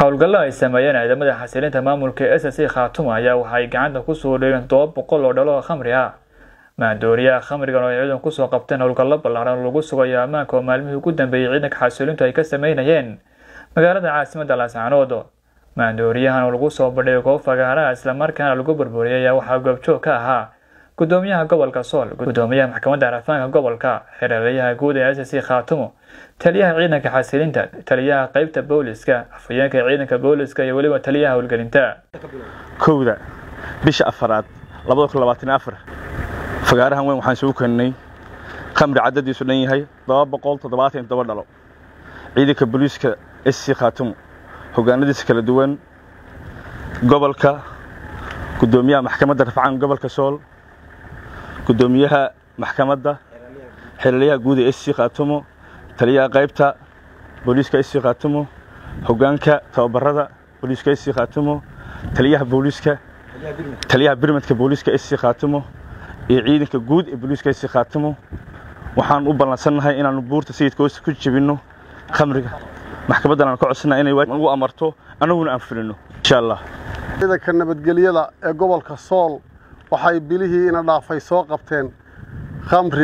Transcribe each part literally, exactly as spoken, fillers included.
howlgalla ay sameeyeen ciidamada xasilinta maamulka S S C Khaatumo ayaa waxay gacanta ku soo dhigeen toban boqol oo dhalo khamri ah maandooriyaha khamrigan oo ay ciidan ku soo qabteen howlgallo ballaaran lagu sugayo ammaanka oo maalmihii ugu dambeeyay ciidanka xasilintu ay ka sameynayeen magaalada caasimadda Laascaanood maandooriyahan oo lagu soo badhay goob fagaara isla markaana lagu burburiyay ayaa waxaa goobjoog ka ahaa gudoomiyaha gobolka Sool gudoomiyaha maxkamadda Rafaaga gobolka xiriiryaha guud ee S S C Khaatumo taliyaha ciidanka xasilinta taliyaha qaybta booliska afayeenka ciidanka booliska iyo waliba taliyaha howlgelinta kowda bisha afraad laba kun labaatan iyo afar fagaarahan weyn waxaan soo keenay khamri cadadiisu dhan yahay laba boqol toddobaatan iyo toddoba dhalo ciidanka booliska S S C Khaatumo hogaanadiisa kala duwan gobolka gudoomiyaha maxkamadda Rafaaga gobolka Sool gudoomiyaha maxkamadda xiriiryaha guud ee S S C Khaatumo taliyaha qaybta booliska S S C Khaatumo hogaanka tababarada booliska S S C Khaatumo taliyaha booliska taliyaha birmadka booliska S S C Khaatumo iyo ciidanka guud ee booliska S S C Khaatumo waxaan u balansanahay inaan buurta sayidkooda ku jabino khamriga maxkamaddan aan ka codsanahay inay u amarto anaguna aan fulino insha Allah ciidanka nabadgelyada ee gobolka Sool waxay bilihii ina dhaafay soo qabteen khamri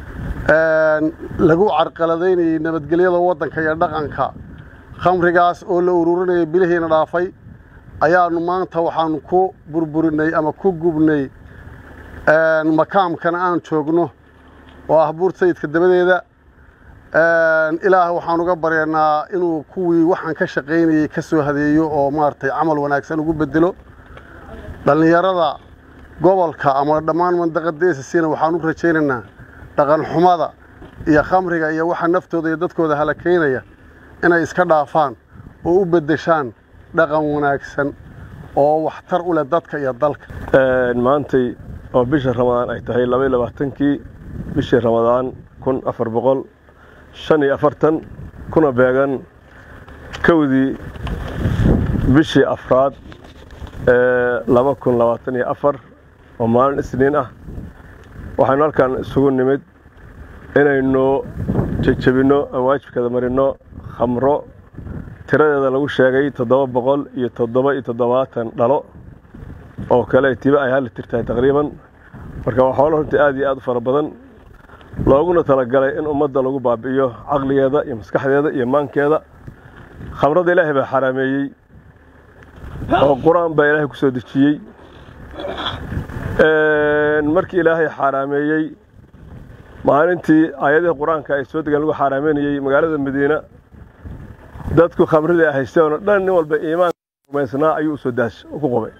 een lagu carqaladeynay nabadgelyada wadanka iyo dhaqanka khamrigaas oo la ururinay bilihii ina dhaafay ayaanu maanta waxaan ku burburinay ama ku gubnay een makaamkan aan joogno oo ah buurta sayidka dabadeeda een ilaahay waxaan uga baryaynaa inuu kuwii waxaan ka shaqeynayay ka soo hadeeyo oo maartay amal wanaagsan ugu bedelo dhalinyarada gobolka ama dhammaan mandaqada S S C waxaan u rajaynaynaa dhaqan xumada iyo khamriga iyo waxa naftooda iyo dadkooda halakeynaya inay iska dhaafaan oo u bedeshaan dhaqan wanaagsan oo waxtar u leh dadka iyo dalka een maantay oo bisha Ramadaan ay tahay laba iyo labaatan-kii bisha Ramadaan kun afar boqol shan iyo afartan kuna beegan kowdii bishii afraad ee laba kun labaatan iyo afar oo maalin isniin ah waxaan halkan isugu nimid inaynu jajabino ama waajibkeeda marino khamro tiradeeda lagu sheegay toddoba boqol iyo toddoba iyo toddobaatan dhalo oo kale tiba ay hal tirtahay taqriiban marka waxa loo runtii aad iyo aad u fara badan looguna talagalay in ummadda lagu baabi'iyo aqligeeda iyo maskaxdeeda iyo maankeeda khamrada Ilaahay baa xaraameeyay oo Quraan baa Ilaahay ku soo dejiyay een markii Ilaahay xaraameeyay maalintii aayadaha Quraanka ay soo degan lagu xaraameeyay magaalada Madiina dadku khamrada haysteen dhan nin walba iimaan rumaysnaa ayuu soo daash ku qobay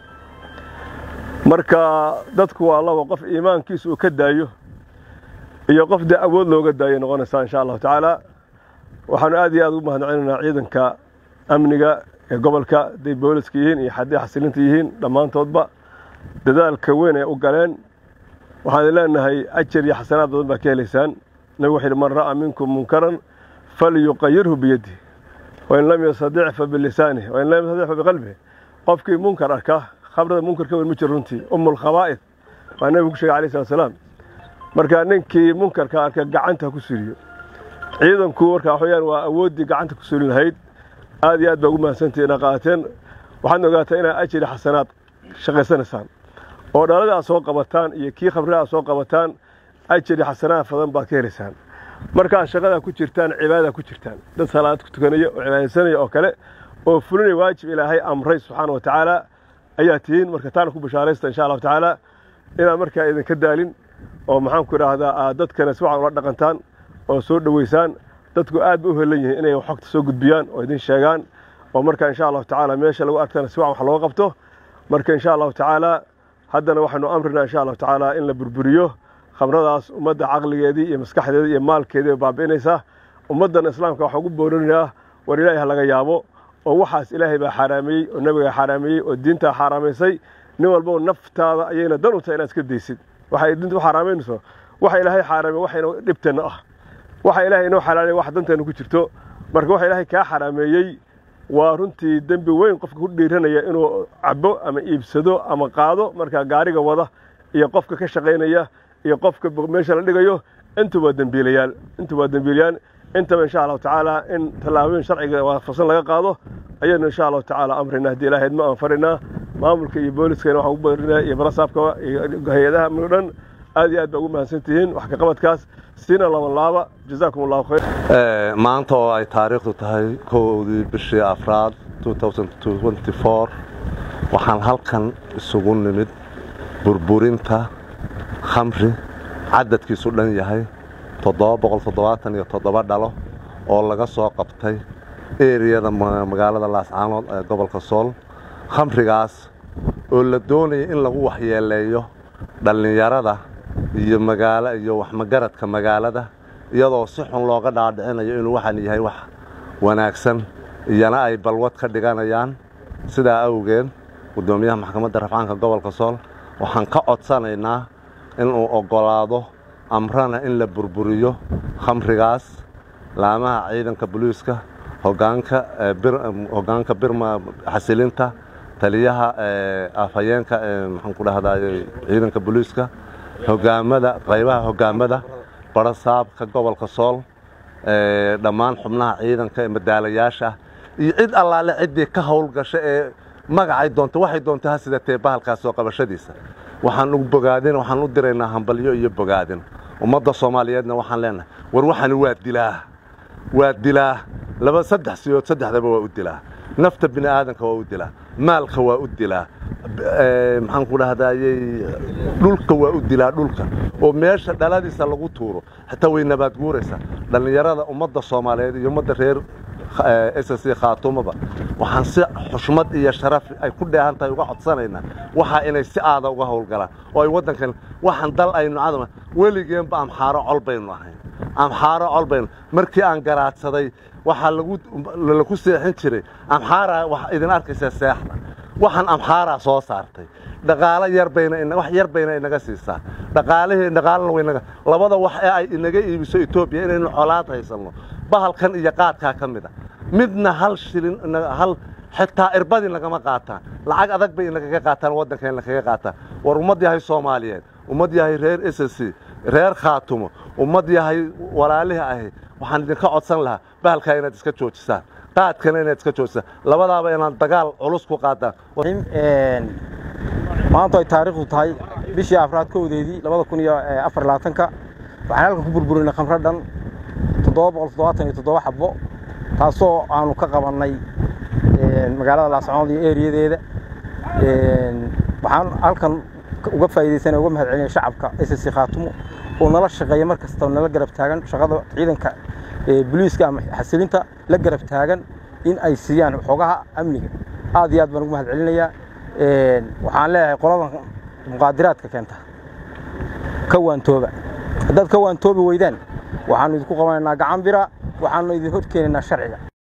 marka dadku waa laba qof iimaankiisu ka daayo iyo qof da awood looga daayo noqonaysa insha Allah taala waxaan aad iyo aad ugu mahadcelinaynaa ciidanka amniga ee gobolka day booliska yihiin iyo xadii xasilinta yihiin dhamaantoodba dadaalka weyn ee u galeen waxaan leenahay ajir iyo xasanaad badan baa ka helaysaan nabi wuxuu man ra'a minkum munkaran falyuqayyirhu biyadihi wa in lam yastadi' fa bilisanihi wa in lam yastadi' fa biqalbihi qofkii munkar arka khamrada munkarka weyn ma jiruntii umul khabaa'ith waa nabi ku sheegay alayhi salaam marka ninkii munkarka arka gacanta ku suuliyo ciidanku marka waxayaan waa awoodii gacanta ku suulin lahayd aad iyo aad baa ugu mahadsantii ina qaateen waxaan ogaataa inaa ajir xasanaad shaqaysanaysan oo dhalada soo qabataan iyo kii khamriga soo qabataan ajir xasanaad fadan baa ka helaysaan marka shaqada ku jirtaan cibaadada ku jirtaan dad salaad ku tukanaya oo cibaadaysanaya oo kale oo fulinay waajib Ilaahay amray subhanahu wa ta'ala ayaa tiin marka taan ku bashaaraysta insha Allah ta'ala ila marka idin ka daalin oo maxaan ku raahdaa dadkana si waxa ula dhaqantaan oo soo dhaweysaan dadku aad u helan yihiin inay xogta soo gudbiyaan oo idin sheegaan oo marka insha Allah ta'ala meesha lagu arkana si wax loo qabto marka insha Allah ta'ala haddana waxaanu amrinaa insha Allah ta'ala in la burburiyo khamradaas ummadda aqligeedii iyo maskaxdeeda iyo maalkeeda baabiinaysa ummadan islaamka waxa ugu boorinayaa war Ilaahay laga yaabo oo waxaas Ilaahay baa xaraameeyay oo nabiga xaraameeyay oo diinta xaraameysay nin walba oo naftaada ayayna dan u tahay inaad iska deysid waxa diintu xaraameynayso waxa Ilaahay xaraamay waxayna dhibtana ah waxa Ilaahay inoo xalaalay wax danteena ku jirto marka waxa Ilaahay ka xaraameeyay waa runtii dambi weyn qofka ku dhiiranaya inuu cabo ama iibsado ama qaado marka gaariga wada iyo qofka ka shaqeynaya iyo qofka meesha la dhigayo intu waa dambiilayaan intu waa dambiilayaan inta in sha Allah taala in talaabooyin sharciga waafaqsan laga qaado ayaan in sha Allah taala amrina hadii ilaahay ma anfarina maamulka iyo booliska waxa uu barinaa iyo barasaabka iyo hay'adaha mudan aad iyo aad ugu mahadsantihiin wax ka qabadkaas sina laba laaba jazaakumullahu khayr ee maanta oo ay taariikhdu tahay koowdii bishii afraad twenty twenty-four waxaan halkan isugu nimid burburinta khamri cadadkiisu dhan yahay toddoba boqol toddobaatan iyo toddoba dhalo oo laga soo qabtay eeriyada magaalada Laascaanood ee gobolka Sool khamrigaas oo la doonayay in lagu waxyeeleeyo dhalinyarada iyo magaalo iyo wax magaradka magaalada iyadoo si xun looga dhaadhicinayo inuu waxan yahay wax wanaagsan iyana ay balwad ka dhiganayaan sida awgeed gudoomiyaha maxkamadda rafcaanka gobolka Sool waxaan ka codsanaynaa in uu ogolaado amrana in la burburiyo khamrigaas laamaha ciidanka booliiska hogaanka bir hogaanka birma xasilinta taliyaha afayeenka maxaan ku dhahdaa ciidanka booliiska hogaamada qaybaha hogaamada barasaabka gobolka Sool ee dhamaan xubnaha ciidanka ee madaalayaasha iyo cid allaale cidii ka hawl gashay ee magacay doonto waxay doontaa sida teebahalkaas soo qabashadiisa waxaan ugu bogaadin waxaan u direynaa hambalyo iyo bogaadin ummadda Soomaaliyeedna waxaan leenahay war waxaan waa dilaa waa dilaa laba saddex siyood saddexdaba waa u dilaa nafta bini aadanka waa u dilaa maalka waa u dilaa ee maxaan ku dhahdaayay dhulka waa u dilaa dhulka oo meesha dhaladiisa lagu tuuro hatta way nabaad guuraysa dhalinyarada ummadda Soomaaliyeed iyo ummadda reer S S C Khaatumoba waxaan si xushmad iyo sharaf ay ku dheehantahay uga codsanaynaa waxa inay si aada uga howlgalaan oo ay wadankan waxaan dal aynu cadama weligeen ba amxaaro colbaynu ahayn amxaaro colbaynu markii aan garaadsaday waxa lagu lagu seexin jiray amxaara wax idin arkaysa seexda waxaan amxaara soo saartay dhaqaale yar bayna in wax yar bayna inaga siisaa dhaqaalihii dhaqaalna weynaga labada wax ee ay inaga iibiso Itoobiya inaynu colaad haysano bahalkan iyo qaadka kamida midna hal shilin hal xitaa irbadin lagama qaataan lacag adag bay inaga qaataan wadankan laga qaataa war ummad yahay Soomaaliyeed ummad yahay reer S S C reer Khaatumo ummad yahay walaalihi ah waxaan idin ka codsan lahaa bahalka inaad iska joojisaan qaadkana inaad iska joojisaan labadaaba inaan dagaal culus ku qaadaan een maanta ay taariikhdu tahay bishii afraad kowdeedii laba kun iyo afar iyo labaatan ka waxaan halka ku burburinay khamro dhan toddoba boqol toddobaatan iyo toddoba xabbo taasoo aanu ka qabanay magaalada Laascaanood iyo eeriyadeeda waxaan halkan uga faa'iideysanay uga mahadcelinay shacabka S S C Khaatumo oo nala shaqeeya markasta oo nala garab taagan shaqada ciidanka booliiska ama xasilinta la garab taagan in ay siiyaan xogaha amniga aad iyo aad baan ugu mahadcelinayaa waxaan leeyahay qoladan muqaadaraadka keenta ka waantooba dad ka waantoobi weydaan waxaan idinku qabanaynaa gacan bira waxaan idin horkeenaynaa sharciga